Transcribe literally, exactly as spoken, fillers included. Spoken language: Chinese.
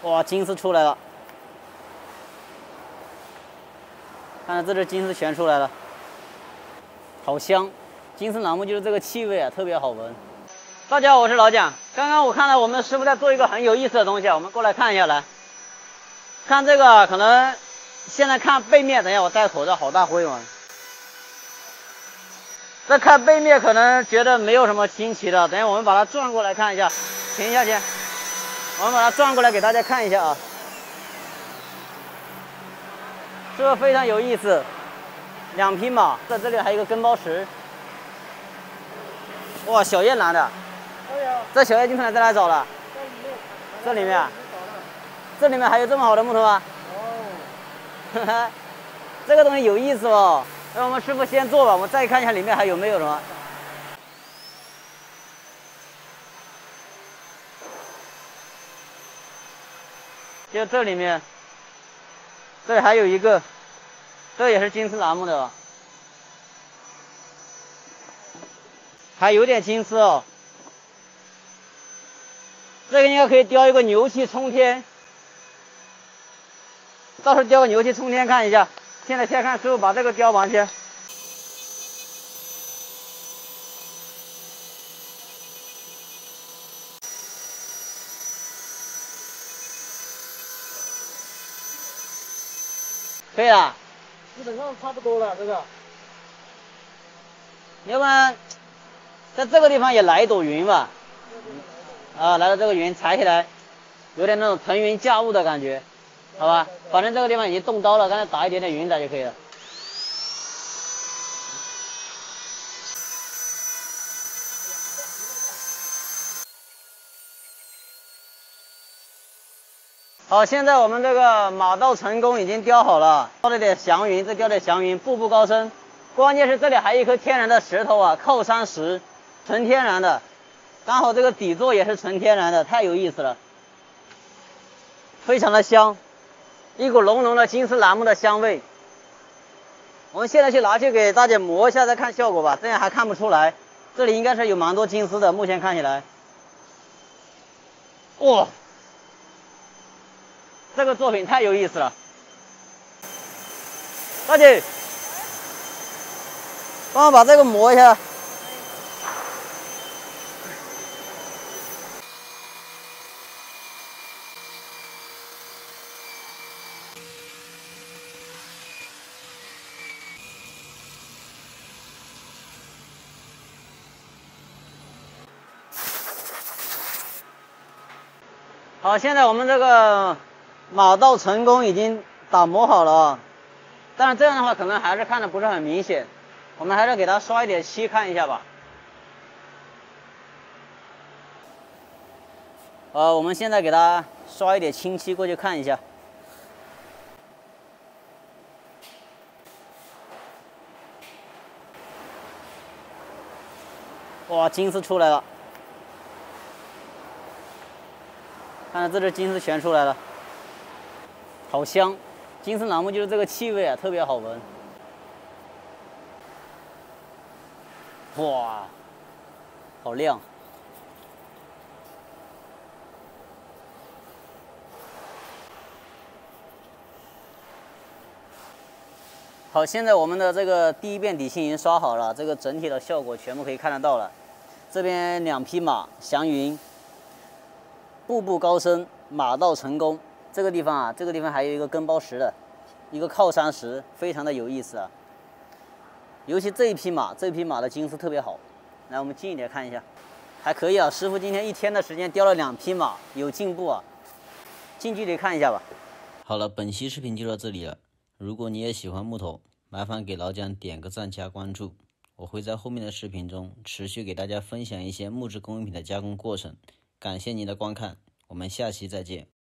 哇，金丝出来了！看到这只金丝全出来了，好香！金丝楠木就是这个气味啊，特别好闻。大家好，我是老蒋。刚刚我看到我们师傅在做一个很有意思的东西啊，我们过来看一下来。看这个，可能现在看背面，等一下我戴口罩，好大灰嘛。这看背面可能觉得没有什么新奇的，等一下我们把它转过来看一下。停一下先，我们把它转过来给大家看一下啊。这个非常有意思，两匹马，在这里还有一个跟包石。哇，小叶蓝的，这小叶金从在哪里找的？这里面，这里面还有这么好的木头啊？哦，这个东西有意思哦。那我们师傅先做吧，我们再看一下里面还有没有什么。就这里面，这里还有一个，这也是金丝楠木的，还有点金丝哦。这个应该可以雕一个牛气冲天，到时候雕个牛气冲天看一下。现在先看师傅把这个雕完先。可以了，基本上差不多了。这个，要不然在这个地方也来一朵云吧。啊，来到这个云踩起来，有点那种腾云驾雾的感觉，好吧？反正这个地方已经动刀了，刚才打一点点云彩就可以了。好，现在我们这个马道成功已经雕好了，雕了点祥云，这雕点祥云，步步高升。关键是这里还有一颗天然的石头啊，靠山石，纯天然的，刚好这个底座也是纯天然的，太有意思了，非常的香，一股浓浓的金丝楠木的香味。我们现在去拿去给大姐磨一下，再看效果吧，这样还看不出来。这里应该是有蛮多金丝的，目前看起来。哇！这个作品太有意思了，大姐，帮我把这个磨一下。好，现在我们这个马道成功已经打磨好了啊，但是这样的话可能还是看的不是很明显，我们还是给它刷一点漆看一下吧。呃，我们现在给它刷一点清漆过去看一下。哇，金丝出来了，看到这只金丝全出来了。好香，金丝楠木就是这个气味啊，特别好闻。哇，好亮！好，现在我们的这个第一遍底漆已经刷好了，这个整体的效果全部可以看得到了。这边两匹马，祥云，步步高升，马到成功。这个地方啊，这个地方还有一个跟包石的，一个靠山石，非常的有意思啊。尤其这一匹马，这一匹马的金丝特别好。来，我们近一点看一下，还可以啊。师傅今天一天的时间雕了两匹马，有进步啊。近距离看一下吧。好了，本期视频就到这里了。如果你也喜欢木头，麻烦给老蒋点个赞加关注。我会在后面的视频中持续给大家分享一些木质工艺品的加工过程。感谢您的观看，我们下期再见。